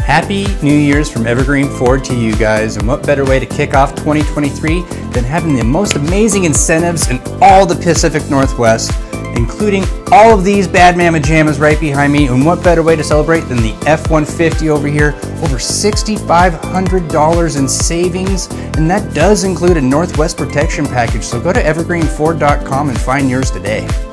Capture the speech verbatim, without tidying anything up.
Happy New Year's from Evergreen Ford to you guys, and what better way to kick off twenty twenty-three than having the most amazing incentives in all the Pacific Northwest, including all of these bad mamma jammas right behind me. And what better way to celebrate than the F one fifty over here? Over six thousand five hundred dollars in savings, and that does include a Northwest protection package. So go to evergreen ford dot com and find yours today.